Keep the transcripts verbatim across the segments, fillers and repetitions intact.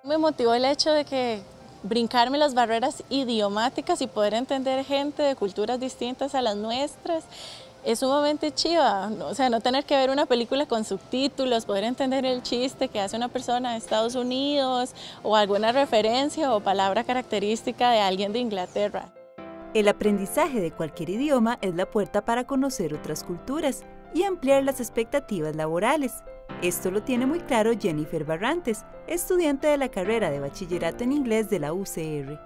Me motivó el hecho de que brincarme las barreras idiomáticas y poder entender gente de culturas distintas a las nuestras es sumamente chiva, o sea, no tener que ver una película con subtítulos, poder entender el chiste que hace una persona de Estados Unidos o alguna referencia o palabra característica de alguien de Inglaterra. El aprendizaje de cualquier idioma es la puerta para conocer otras culturas y ampliar las expectativas laborales. Esto lo tiene muy claro Jennifer Barrantes, estudiante de la carrera de Bachillerato en Inglés de la U C R.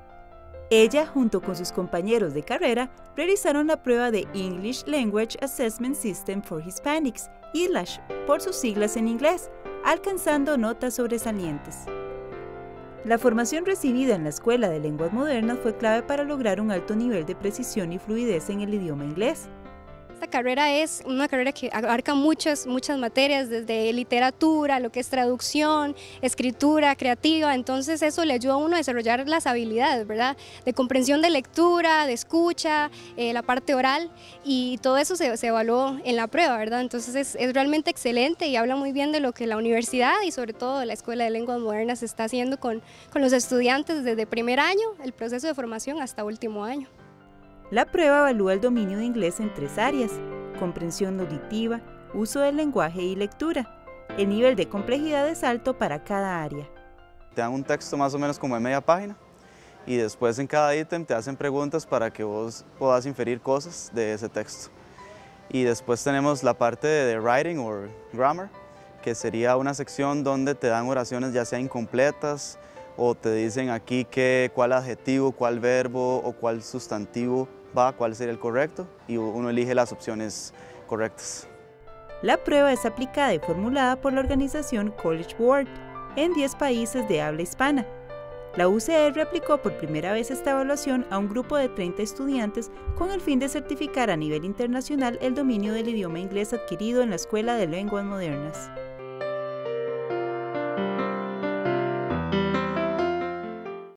Ella, junto con sus compañeros de carrera, realizaron la prueba de English Language Assessment System for Hispanics, E L A S H, por sus siglas en inglés, alcanzando notas sobresalientes. La formación recibida en la Escuela de Lenguas Modernas fue clave para lograr un alto nivel de precisión y fluidez en el idioma inglés. Esta carrera es una carrera que abarca muchas, muchas materias, desde literatura, lo que es traducción, escritura, creativa, entonces eso le ayuda a uno a desarrollar las habilidades, ¿verdad? De comprensión de lectura, de escucha, eh, la parte oral, y todo eso se, se evaluó en la prueba, ¿verdad? Entonces es, es realmente excelente y habla muy bien de lo que la universidad y sobre todo la Escuela de Lenguas Modernas está haciendo con, con los estudiantes desde primer año, el proceso de formación hasta último año. La prueba evalúa el dominio de inglés en tres áreas: comprensión auditiva, uso del lenguaje y lectura. El nivel de complejidad es alto para cada área. Te dan un texto más o menos como de media página y después en cada ítem te hacen preguntas para que vos puedas inferir cosas de ese texto. Y después tenemos la parte de writing o grammar, que sería una sección donde te dan oraciones ya sea incompletas o te dicen aquí que cuál adjetivo, cuál verbo o cuál sustantivo va, cuál sería el correcto, y uno elige las opciones correctas. La prueba es aplicada y formulada por la organización College Board en diez países de habla hispana. La U C R aplicó por primera vez esta evaluación a un grupo de treinta estudiantes con el fin de certificar a nivel internacional el dominio del idioma inglés adquirido en la Escuela de Lenguas Modernas.